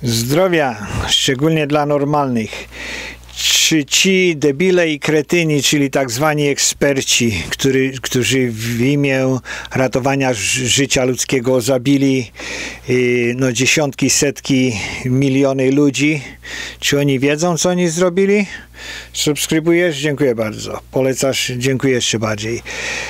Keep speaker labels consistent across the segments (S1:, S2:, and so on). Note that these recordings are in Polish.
S1: Zdrowia, szczególnie dla normalnych. Czy ci debile i kretyni, czyli tak zwani eksperci, którzy w imię ratowania życia ludzkiego zabili dziesiątki, setki, miliony ludzi, czy oni wiedzą, co oni zrobili? Subskrybujesz? Dziękuję bardzo. Polecasz? Dziękuję jeszcze bardziej.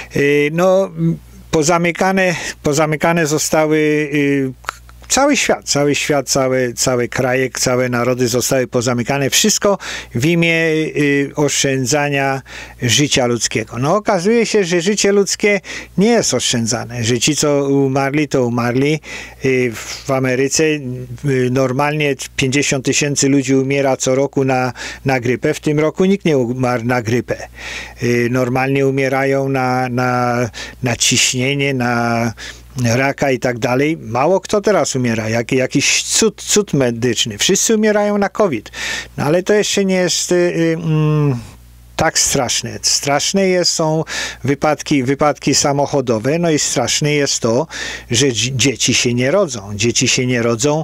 S1: Pozamykane zostały cały świat, całe kraje, całe narody zostały pozamykane. Wszystko w imię oszczędzania życia ludzkiego. No okazuje się, że życie ludzkie nie jest oszczędzane. Że ci, co umarli, to umarli. W Ameryce normalnie 50 000 ludzi umiera co roku na grypę. W tym roku nikt nie umarł na grypę. Normalnie umierają na ciśnienie, na raka i tak dalej. Mało kto teraz umiera. Jakiś cud medyczny. Wszyscy umierają na COVID. No ale to jeszcze nie jest tak straszne. Straszne są wypadki samochodowe. No i straszne jest to, że dzieci się nie rodzą. Dzieci się nie rodzą.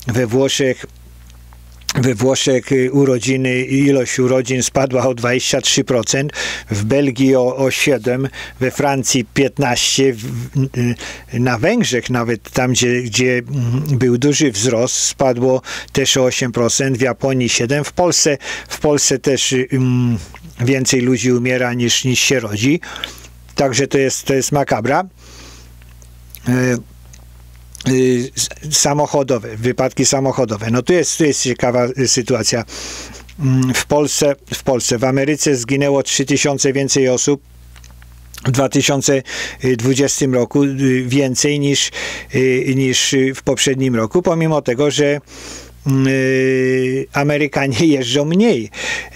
S1: We Włoszech ilość urodzin spadła o 23%, w Belgii o 7%, we Francji 15%, na Węgrzech nawet tam, gdzie był duży wzrost, spadło też o 8%, w Japonii 7%, w Polsce też więcej ludzi umiera niż się rodzi. Także to jest makabra. Wypadki samochodowe. No tu jest ciekawa sytuacja. W Ameryce zginęło 3000 więcej osób w 2020 roku, więcej niż w poprzednim roku, pomimo tego, że Amerykanie jeżdżą mniej.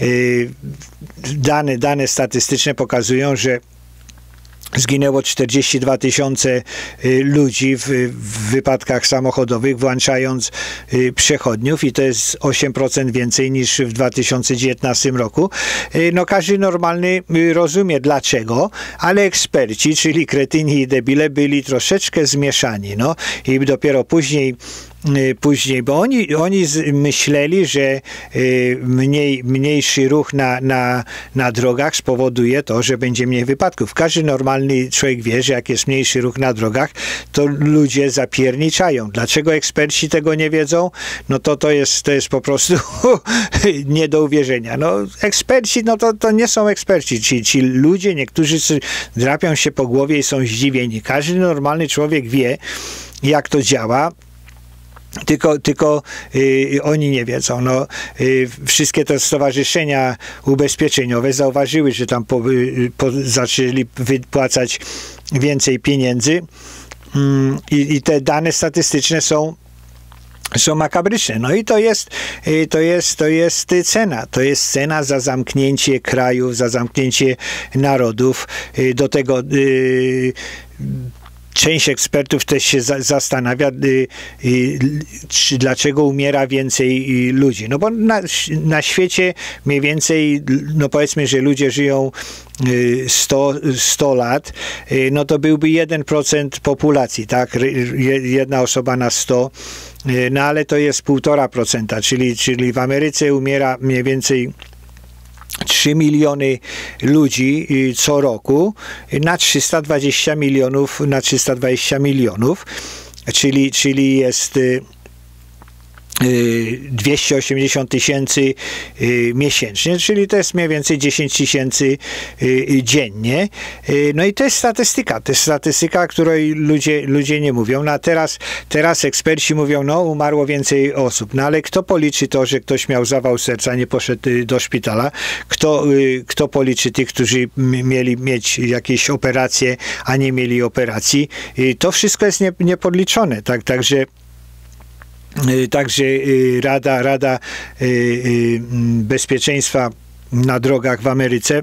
S1: Dane statystyczne pokazują, że zginęło 42 000 ludzi w wypadkach samochodowych, włączając przechodniów, i to jest 8% więcej niż w 2019 roku. No każdy normalny rozumie dlaczego, ale eksperci, czyli kretyni i debile, byli troszeczkę zmieszani. No i dopiero później, bo oni myśleli, że mniejszy ruch na drogach spowoduje to, że będzie mniej wypadków. Każdy normalny człowiek wie, że jak jest mniejszy ruch na drogach, to ludzie zapierniczają. Dlaczego eksperci tego nie wiedzą? No to jest po prostu nie do uwierzenia. No eksperci, no to nie są eksperci. Ci ludzie, niektórzy drapią się po głowie i są zdziwieni. Każdy normalny człowiek wie, jak to działa. Tylko oni nie wiedzą. No, wszystkie te stowarzyszenia ubezpieczeniowe zauważyły, że tam zaczęli wypłacać więcej pieniędzy i te dane statystyczne są makabryczne. No i to jest cena. To jest cena za zamknięcie krajów, za zamknięcie narodów. Do tego część ekspertów też się zastanawia, dlaczego umiera więcej ludzi. No bo na świecie mniej więcej, no powiedzmy, że ludzie żyją 100 lat, no to byłby 1% populacji, tak? Jedna osoba na 100, no ale to jest 1,5%, czyli w Ameryce umiera mniej więcej 3 miliony ludzi co roku na 320 milionów, czyli jest 280 000 miesięcznie, czyli to jest mniej więcej 10 000 dziennie. No i to jest statystyka, której ludzie nie mówią. No a teraz eksperci mówią, no umarło więcej osób. No ale kto policzy to, że ktoś miał zawał serca, nie poszedł do szpitala? Kto policzy tych, którzy mieli mieć jakieś operacje, a nie mieli operacji? To wszystko jest niepodliczone. Także Rada Bezpieczeństwa na drogach w Ameryce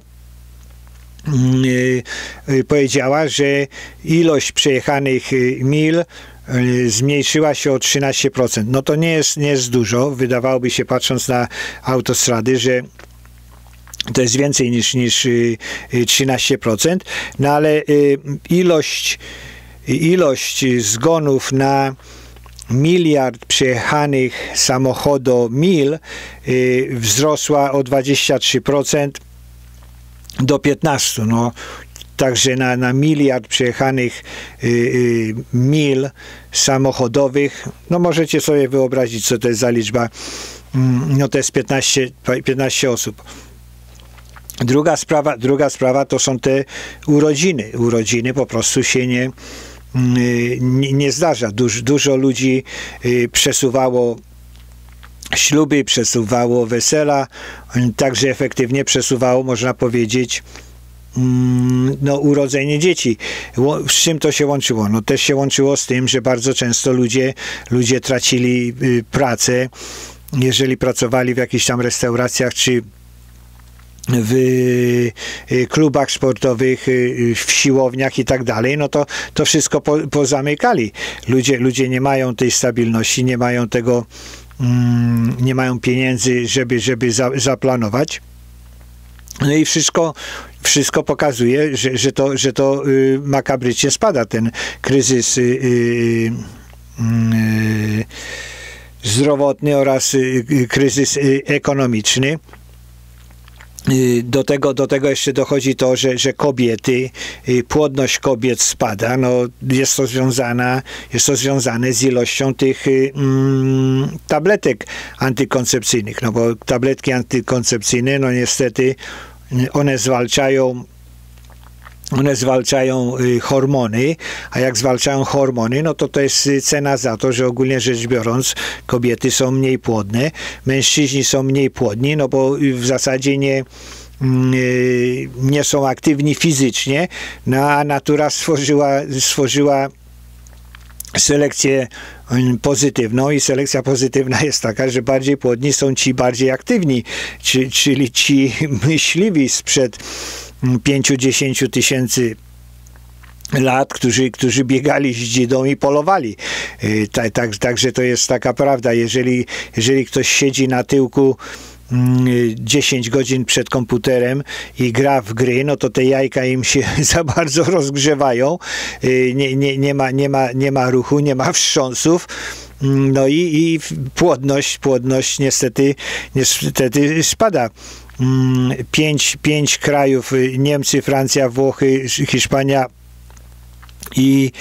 S1: powiedziała, że ilość przejechanych mil zmniejszyła się o 13%. No to nie jest dużo. Wydawałoby się, patrząc na autostrady, że to jest więcej niż 13%. No ale ilość zgonów miliard przejechanych samochodomil wzrosła o 23% do 15%. No, także na miliard przejechanych mil samochodowych, no możecie sobie wyobrazić, co to jest za liczba. No to jest 15 osób. Druga sprawa to są te urodziny. Urodziny po prostu się nie zdarza. Dużo ludzi przesuwało śluby, przesuwało wesela, także efektywnie przesuwało, można powiedzieć, no, urodzenie dzieci. Z czym to się łączyło? No też się łączyło z tym, że bardzo często ludzie tracili pracę, jeżeli pracowali w jakichś tam restauracjach, czy w klubach sportowych, w siłowniach i tak dalej, no to wszystko pozamykali. Ludzie nie mają tej stabilności, nie mają tego, nie mają pieniędzy, żeby zaplanować. No i wszystko pokazuje, że to makabrycznie spada, ten kryzys zdrowotny oraz kryzys ekonomiczny. Do tego jeszcze dochodzi to, że kobiety, płodność kobiet spada. No, jest to związane z ilością tych tabletek antykoncepcyjnych. No bo tabletki antykoncepcyjne, no niestety one zwalczają hormony, a jak zwalczają hormony, no to jest cena za to, że ogólnie rzecz biorąc kobiety są mniej płodne, mężczyźni są mniej płodni, no bo w zasadzie nie są aktywni fizycznie, no a natura stworzyła selekcję pozytywną i selekcja pozytywna jest taka, że bardziej płodni są ci bardziej aktywni, czyli ci myśliwi sprzed 5-10 tysięcy lat, którzy biegali z dzidą i polowali. Także to jest taka prawda. Jeżeli ktoś siedzi na tyłku 10 godzin przed komputerem i gra w gry, no to te jajka im się za bardzo rozgrzewają. Nie ma ruchu, nie ma wstrząsów. No i płodność niestety spada. 5 krajów, Niemcy, Francja, Włochy, Hiszpania i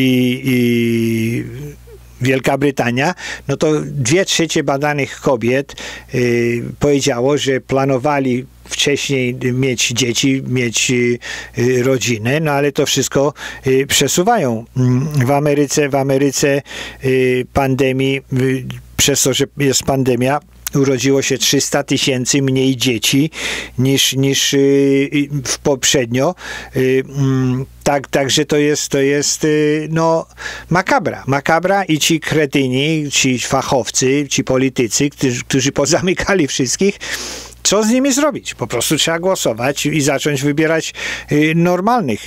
S1: Wielka Brytania, no to 2/3 badanych kobiet powiedziało, że planowali wcześniej mieć dzieci, mieć rodzinę, no ale to wszystko przesuwają. W Ameryce pandemii, przez to, że jest pandemia, urodziło się 300 000 mniej dzieci niż poprzednio. Także to jest no, makabra i ci kretyni, ci fachowcy, ci politycy, którzy pozamykali wszystkich, co z nimi zrobić? Po prostu trzeba głosować i zacząć wybierać normalnych.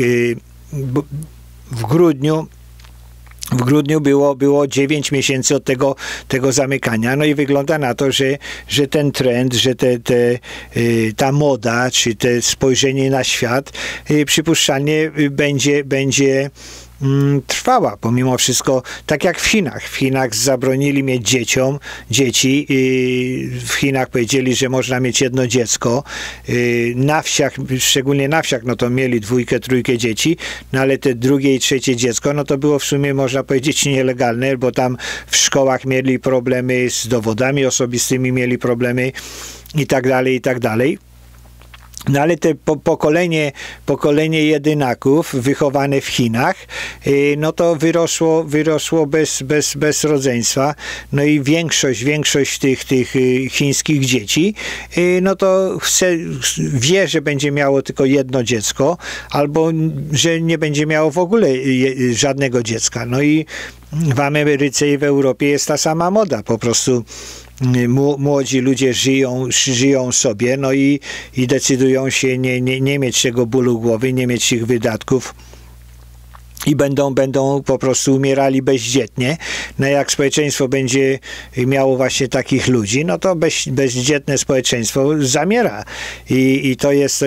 S1: W grudniu było 9 miesięcy od tego zamykania, no i wygląda na to, że ten trend, że ta moda, czy te spojrzenie na świat przypuszczalnie będzie trwała, pomimo wszystko, tak jak w Chinach. W Chinach zabronili mieć dzieci. W Chinach powiedzieli, że można mieć jedno dziecko. Na wsiach, szczególnie na wsiach, no to mieli 2, 3 dzieci, no ale te drugie i trzecie dziecko, no to było w sumie, można powiedzieć, nielegalne, bo tam w szkołach mieli problemy z dowodami osobistymi, mieli problemy i tak dalej. No ale te pokolenie jedynaków wychowane w Chinach, no to wyrosło bez rodzeństwa. No i większość tych chińskich dzieci, no to wie, że będzie miało tylko jedno dziecko, albo że nie będzie miało w ogóle żadnego dziecka. No i w Ameryce i w Europie jest ta sama moda. Po prostu młodzi ludzie żyją sobie, no i decydują się nie mieć tego bólu głowy, nie mieć ich wydatków i będą po prostu umierali bezdzietnie. No jak społeczeństwo będzie miało właśnie takich ludzi, no to bezdzietne społeczeństwo zamiera. I to jest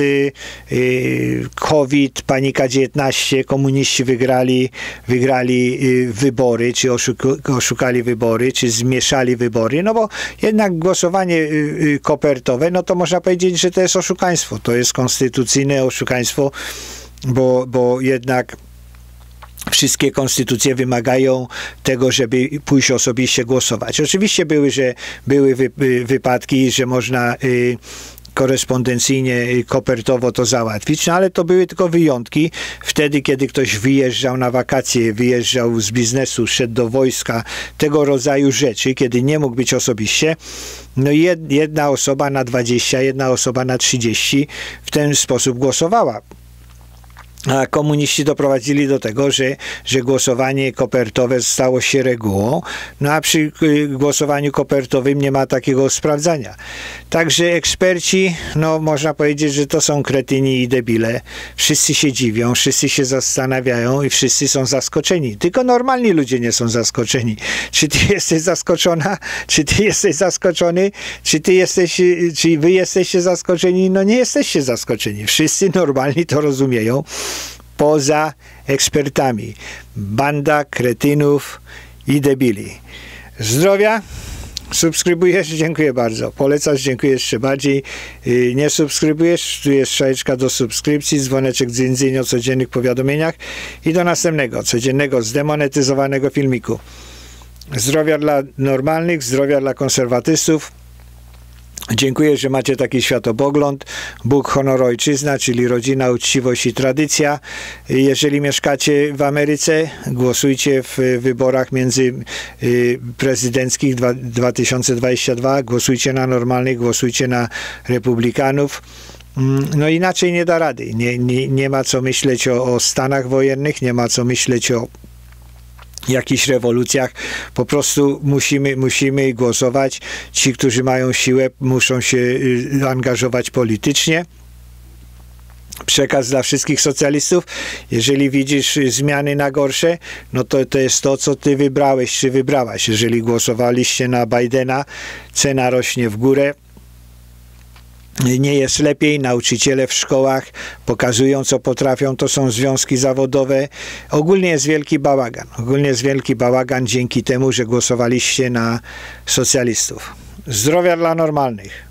S1: COVID, panika 19, komuniści wygrali wybory, czy oszukali wybory, czy zmieszali wybory, no bo jednak głosowanie kopertowe, no to można powiedzieć, że to jest oszukaństwo. To jest konstytucyjne oszukaństwo, bo jednak wszystkie konstytucje wymagają tego, żeby pójść osobiście głosować. Oczywiście były wypadki, że można korespondencyjnie, kopertowo to załatwić, no ale to były tylko wyjątki. Wtedy, kiedy ktoś wyjeżdżał na wakacje, wyjeżdżał z biznesu, szedł do wojska, tego rodzaju rzeczy, kiedy nie mógł być osobiście, no jedna osoba na 20, jedna osoba na 30 w ten sposób głosowała. A komuniści doprowadzili do tego, że głosowanie kopertowe stało się regułą, no a przy głosowaniu kopertowym nie ma takiego sprawdzania. Także eksperci, no można powiedzieć, że to są kretyni i debile. Wszyscy się dziwią, wszyscy się zastanawiają i wszyscy są zaskoczeni. Tylko normalni ludzie nie są zaskoczeni. Czy ty jesteś zaskoczona? Czy ty jesteś zaskoczony? Czy wy jesteście zaskoczeni? No nie jesteście zaskoczeni. Wszyscy normalni to rozumieją. Poza ekspertami. Banda kretynów i debili. Zdrowia? Subskrybujesz? Dziękuję bardzo. Polecasz? Dziękuję jeszcze bardziej. Nie subskrybujesz? Tu jest strzałeczka do subskrypcji, dzwoneczek dzyń o codziennych powiadomieniach i do następnego, codziennego, zdemonetyzowanego filmiku. Zdrowia dla normalnych, zdrowia dla konserwatystów. Dziękuję, że macie taki światopogląd. Bóg, honor, ojczyzna, czyli rodzina, uczciwość i tradycja. Jeżeli mieszkacie w Ameryce, głosujcie w wyborach prezydenckich 2022. Głosujcie na normalnych, głosujcie na republikanów. No inaczej nie da rady. Nie ma co myśleć o stanach wojennych, nie ma co myśleć o jakichś rewolucjach. Po prostu musimy głosować. Ci, którzy mają siłę, muszą się angażować politycznie. Przekaz dla wszystkich socjalistów. Jeżeli widzisz zmiany na gorsze, no to jest to, co ty wybrałeś, czy wybrałaś. Jeżeli głosowaliście na Bidena, cena rośnie w górę. Nie jest lepiej, nauczyciele w szkołach pokazują, co potrafią, to są związki zawodowe. Ogólnie jest wielki bałagan. Ogólnie jest wielki bałagan dzięki temu, że głosowaliście na socjalistów. Zdrowia dla normalnych.